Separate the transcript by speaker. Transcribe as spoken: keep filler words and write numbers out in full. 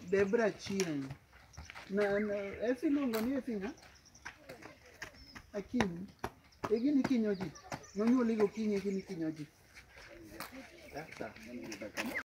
Speaker 1: Debra Chieng. Na na Efi luongo ni Efi ng'a? Akinyi. E gini kinyoji. Nonyuoli gokinyi gini kinyoji.